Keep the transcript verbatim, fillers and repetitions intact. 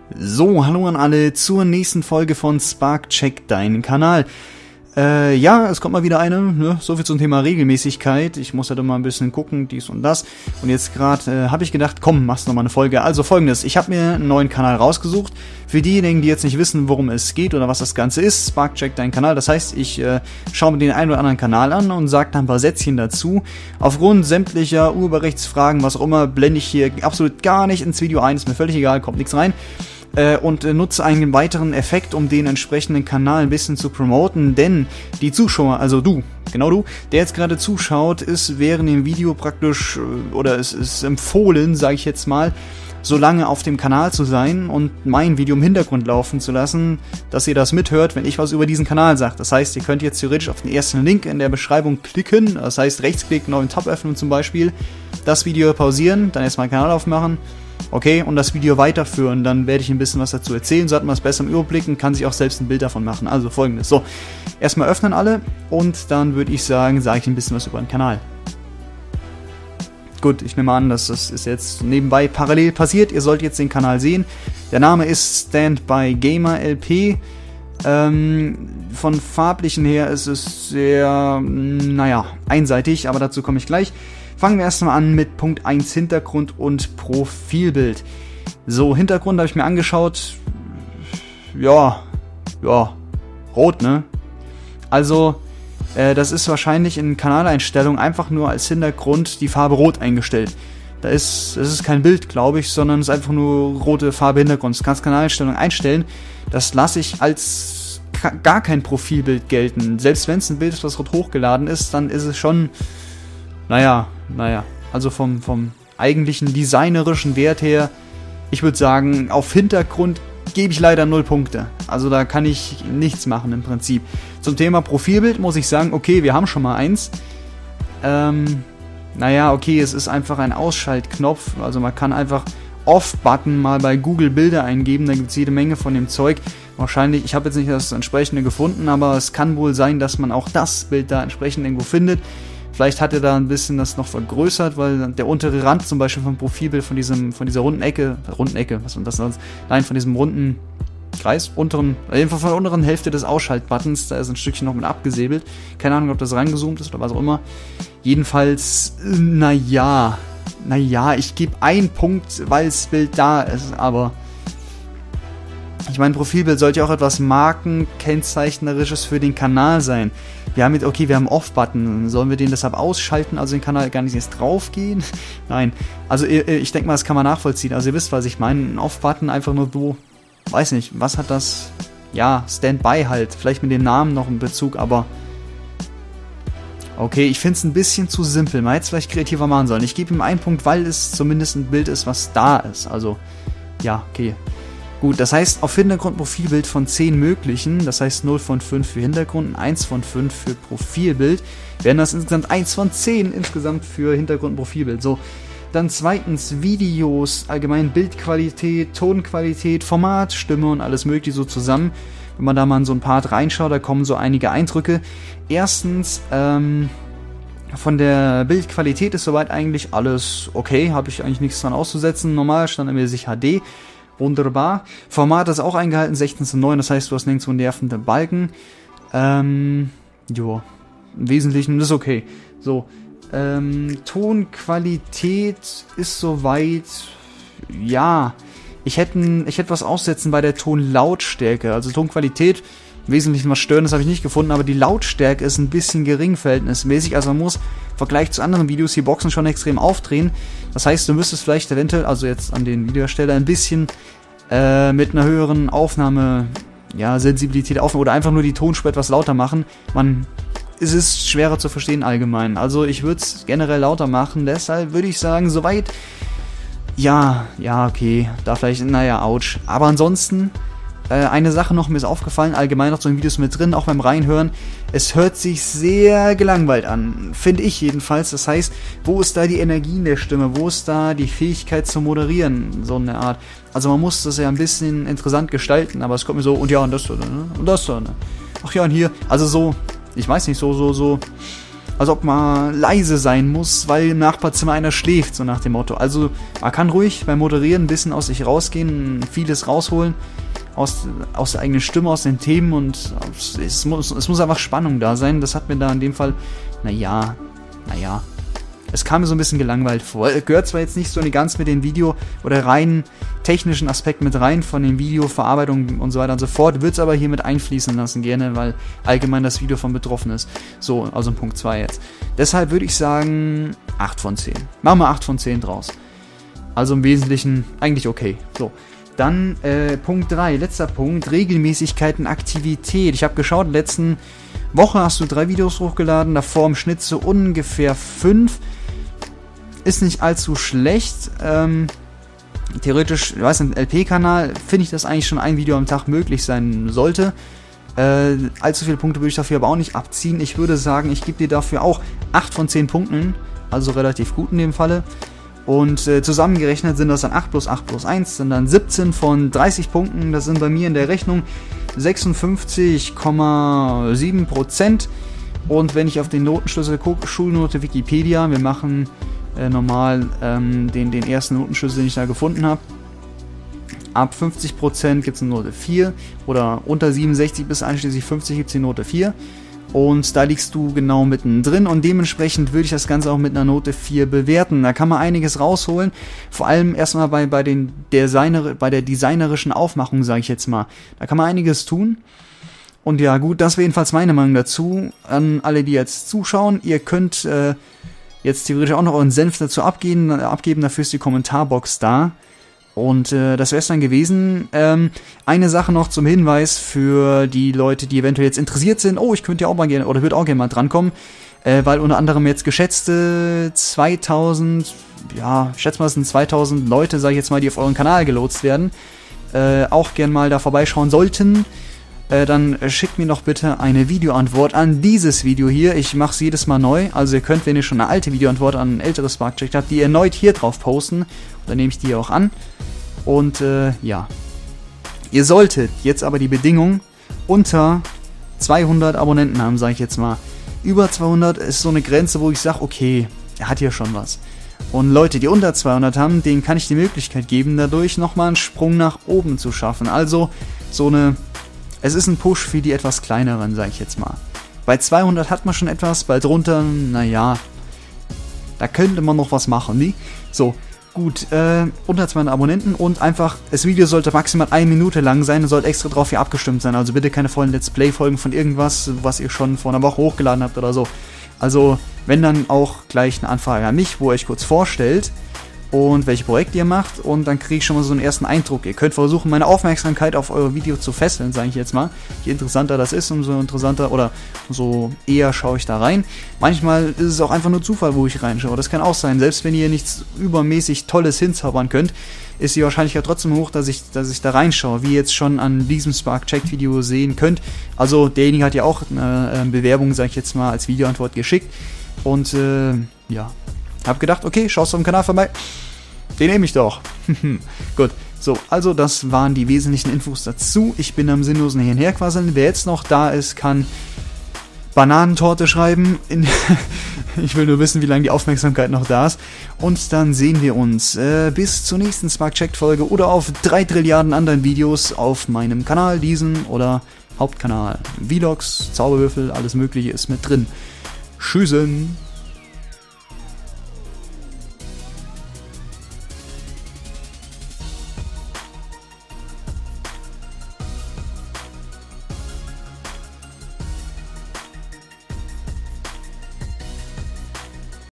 So, hallo an alle zur nächsten Folge von Spark Check Deinen Kanal. Äh, ja, es kommt mal wieder eine, ne? So viel zum Thema Regelmäßigkeit. Ich muss halt immer ein bisschen gucken, dies und das. Und jetzt gerade äh, habe ich gedacht, komm, machst noch mal eine Folge. Also folgendes, ich habe mir einen neuen Kanal rausgesucht. Für diejenigen, die jetzt nicht wissen, worum es geht oder was das Ganze ist, Spark Check Deinen Kanal. Das heißt, ich äh, schaue mir den einen oder anderen Kanal an und sage dann ein paar Sätzchen dazu. Aufgrund sämtlicher Urheberrechtsfragen, was auch immer, blende ich hier absolut gar nicht ins Video ein. Ist mir völlig egal, kommt nichts rein. Und äh, nutze einen weiteren Effekt, um den entsprechenden Kanal ein bisschen zu promoten, denn die Zuschauer, also du, genau du, der jetzt gerade zuschaut, ist während dem Video praktisch, äh, oder es ist empfohlen, sage ich jetzt mal, so lange auf dem Kanal zu sein und mein Video im Hintergrund laufen zu lassen, dass ihr das mithört, wenn ich was über diesen Kanal sage. Das heißt, ihr könnt jetzt theoretisch auf den ersten Link in der Beschreibung klicken, das heißt rechtsklicken, neuen Tab öffnen zum Beispiel, das Video pausieren, dann erstmal Kanal aufmachen. Okay, und das Video weiterführen, dann werde ich ein bisschen was dazu erzählen, so hat man es besser im Überblick und kann sich auch selbst ein Bild davon machen. Also folgendes, so, erstmal öffnen alle und dann würde ich sagen, sage ich ein bisschen was über den Kanal. Gut, ich nehme an, dass das ist jetzt nebenbei parallel passiert, ihr sollt jetzt den Kanal sehen. Der Name ist Standby Gamer L P. Ähm, von farblichen her ist es sehr, naja, einseitig, aber dazu komme ich gleich. Fangen wir erstmal an mit Punkt eins, Hintergrund und Profilbild. So, Hintergrund habe ich mir angeschaut. Ja, ja, rot, ne? Also, äh, das ist wahrscheinlich in Kanaleinstellungen einfach nur als Hintergrund die Farbe rot eingestellt. Da ist, es ist kein Bild, glaube ich, sondern es ist einfach nur rote Farbe Hintergrund. Das kannst Kanaleinstellungen einstellen. Das lasse ich als gar kein Profilbild gelten. Selbst wenn es ein Bild ist, was rot hochgeladen ist, dann ist es schon... Naja, naja, also vom, vom eigentlichen designerischen Wert her, ich würde sagen, auf Hintergrund gebe ich leider null Punkte. Also da kann ich nichts machen im Prinzip. Zum Thema Profilbild muss ich sagen, okay, wir haben schon mal eins. Ähm, naja, okay, es ist einfach ein Ausschaltknopf. Also man kann einfach Off-Button mal bei Google Bilder eingeben, da gibt es jede Menge von dem Zeug. Wahrscheinlich, ich habe jetzt nicht das entsprechende gefunden, aber es kann wohl sein, dass man auch das Bild da entsprechend irgendwo findet. Vielleicht hat er da ein bisschen das noch vergrößert, weil der untere Rand zum Beispiel vom Profilbild von diesem, von dieser runden Ecke, runden Ecke, was war das sonst? Nein, von diesem runden Kreis, unteren, jedenfalls von der unteren Hälfte des Ausschaltbuttons, da ist ein Stückchen noch mit abgesäbelt. Keine Ahnung, ob das reingezoomt ist oder was auch immer. Jedenfalls, naja, naja, ich gebe einen Punkt, weil das Bild da ist, aber ich meine, Profilbild sollte ja auch etwas Markenkennzeichnerisches für den Kanal sein. Wir haben jetzt, okay, wir haben Off-Button. Sollen wir den deshalb ausschalten, also den Kanal gar nicht erst draufgehen? Nein. Also ich denke mal, das kann man nachvollziehen. Also ihr wisst, was ich meine. Ein Off-Button einfach nur so, weiß nicht, was hat das? Ja, Standby halt. Vielleicht mit dem Namen noch einen Bezug, aber okay, ich finde es ein bisschen zu simpel. Man hätte es vielleicht kreativer machen sollen. Ich gebe ihm einen Punkt, weil es zumindest ein Bild ist, was da ist. Also, ja, okay. Gut, das heißt, auf Hintergrund Profilbild von zehn möglichen, das heißt null von fünf für Hintergrund und eins von fünf für Profilbild, wären das insgesamt eins von zehn insgesamt für Hintergrund und Profilbild. So, dann zweitens Videos, allgemein Bildqualität, Tonqualität, Format, Stimme und alles mögliche so zusammen. Wenn man da mal in so ein Part reinschaut, da kommen so einige Eindrücke. Erstens, ähm... von der Bildqualität ist soweit eigentlich alles okay, habe ich eigentlich nichts dran auszusetzen. Normal standardmäßig H D. Wunderbar. Format ist auch eingehalten, sechzehn zu neun, das heißt, du hast nirgendwo nervende Balken. Ähm, jo, im Wesentlichen ist okay. So, ähm, Tonqualität ist soweit, ja, ich hätte, ich hätte was aussetzen bei der Tonlautstärke. Also Tonqualität, im Wesentlichen was Störendes habe ich nicht gefunden, aber die Lautstärke ist ein bisschen gering verhältnismäßig, also man muss im Vergleich zu anderen Videos die Boxen schon extrem aufdrehen. Das heißt, du müsstest vielleicht eventuell, also jetzt an den Videoersteller, ein bisschen äh, mit einer höheren Aufnahme, ja, Sensibilität aufnehmen oder einfach nur die Tonspur etwas lauter machen. Man, es ist schwerer zu verstehen allgemein. Also ich würde es generell lauter machen, deshalb würde ich sagen, soweit, ja, ja, okay, da vielleicht, naja, ouch. Aber ansonsten, Äh, eine Sache noch, mir ist aufgefallen, allgemein noch so in Videos mit drin, auch beim Reinhören, es hört sich sehr gelangweilt an, finde ich jedenfalls. Das heißt, wo ist da die Energie in der Stimme, wo ist da die Fähigkeit zu moderieren, so eine Art. Also man muss das ja ein bisschen interessant gestalten, aber es kommt mir so, und ja, und das da, ne? Und das da, ne? Ach ja, und hier, also so, ich weiß nicht, so, so, so, als ob man leise sein muss, weil im Nachbarzimmer einer schläft, so nach dem Motto. Also man kann ruhig beim Moderieren ein bisschen aus sich rausgehen, vieles rausholen, aus, aus der eigenen Stimme, aus den Themen und es muss, es muss einfach Spannung da sein. Das hat mir da in dem Fall, naja, naja, es kam mir so ein bisschen gelangweilt vor. Gehört zwar jetzt nicht so ganz mit den Video- oder rein technischen Aspekten mit rein, von den Videoverarbeitungen und so weiter und so fort, würde es aber hier mit einfließen lassen gerne, weil allgemein das Video von betroffen ist. So, also Punkt zwei jetzt. Deshalb würde ich sagen acht von zehn. Machen wir acht von zehn draus. Also im Wesentlichen eigentlich okay. So, dann äh, Punkt drei, letzter Punkt, Regelmäßigkeiten, Aktivität. Ich habe geschaut, letzten Woche hast du drei Videos hochgeladen, davor im Schnitt so ungefähr fünf. Ist nicht allzu schlecht. Ähm, theoretisch, ich weiß nicht, L P-Kanal finde ich, dass eigentlich schon ein Video am Tag möglich sein sollte. Äh, allzu viele Punkte würde ich dafür aber auch nicht abziehen. Ich würde sagen, ich gebe dir dafür auch acht von zehn Punkten, also relativ gut in dem Falle. Und äh, zusammengerechnet sind das dann acht plus acht plus eins, sind dann siebzehn von dreißig Punkten. Das sind bei mir in der Rechnung sechsundfünfzig Komma sieben Prozent. Und wenn ich auf den Notenschlüssel gucke, Schulnote Wikipedia, wir machen äh, normal ähm, den, den ersten Notenschlüssel, den ich da gefunden habe. Ab fünfzig Prozent gibt es eine Note vier oder unter siebenundsechzig bis einschließlich fünfzig gibt es die Note vier. Und da liegst du genau mittendrin und dementsprechend würde ich das Ganze auch mit einer Note vier bewerten. Da kann man einiges rausholen, vor allem erstmal bei, bei, den Designer, bei der designerischen Aufmachung, sage ich jetzt mal. Da kann man einiges tun. Und ja gut, das wäre jedenfalls meine Meinung dazu. An alle, die jetzt zuschauen, ihr könnt äh, jetzt theoretisch auch noch euren Senf dazu abgeben, abgeben, dafür ist die Kommentarbox da. Und äh, das wäre es dann gewesen. Ähm, eine Sache noch zum Hinweis für die Leute, die eventuell jetzt interessiert sind. Oh, ich könnte ja auch mal gerne, oder würde auch gerne mal drankommen. Äh, weil unter anderem jetzt geschätzte zweitausend, ja, ich schätze mal, es sind zweitausend Leute, sage ich jetzt mal, die auf euren Kanal gelotst werden. Äh, auch gerne mal da vorbeischauen sollten. Äh, dann schickt mir doch bitte eine Videoantwort an dieses Video hier. Ich mache es jedes Mal neu. Also ihr könnt, wenn ihr schon eine alte Videoantwort an ein älteres Sparkcheck habt, die erneut hier drauf posten. Dann nehme ich die auch an. Und äh, ja. Ihr solltet jetzt aber die Bedingung unter zweihundert Abonnenten haben, sage ich jetzt mal. Über zweihundert ist so eine Grenze, wo ich sage, okay, er hat hier schon was. Und Leute, die unter zweihundert haben, denen kann ich die Möglichkeit geben, dadurch nochmal einen Sprung nach oben zu schaffen. Also so eine... Es ist ein Push für die etwas kleineren, sage ich jetzt mal. Bei zweihundert hat man schon etwas, bei drunter, naja, da könnte man noch was machen, nie? So, gut, äh, unter zweihundert Abonnenten und einfach, das Video sollte maximal eine Minute lang sein und sollte extra drauf hier abgestimmt sein. Also bitte keine vollen Let's Play-Folgen von irgendwas, was ihr schon vor einer Woche hochgeladen habt oder so. Also, wenn dann auch gleich eine Anfrage an mich, wo ihr euch kurz vorstellt und welche Projekte ihr macht und dann kriege ich schon mal so einen ersten Eindruck. Ihr könnt versuchen, meine Aufmerksamkeit auf euer Video zu fesseln, sage ich jetzt mal. Je interessanter das ist, umso interessanter oder umso eher schaue ich da rein. Manchmal ist es auch einfach nur Zufall, wo ich reinschaue. Das kann auch sein. Selbst wenn ihr nichts übermäßig Tolles hinzaubern könnt, ist die Wahrscheinlichkeit trotzdem hoch, dass ich, dass ich da reinschaue, wie ihr jetzt schon an diesem Spark-Check-Video sehen könnt. Also derjenige hat ja auch eine äh, Bewerbung, sage ich jetzt mal, als Videoantwort geschickt. Und äh, ja, hab gedacht, okay, schaust du am Kanal vorbei. Den nehme ich doch. Gut, so, also das waren die wesentlichen Infos dazu. Ich bin am sinnlosen Hin- und Herquasseln. Wer jetzt noch da ist, kann Bananentorte schreiben. In ich will nur wissen, wie lange die Aufmerksamkeit noch da ist. Und dann sehen wir uns äh, bis zur nächsten Spark-Check-Folge oder auf drei Trilliarden anderen Videos auf meinem Kanal, diesen oder Hauptkanal. Vlogs, Zauberwürfel, alles mögliche ist mit drin. Tschüssen!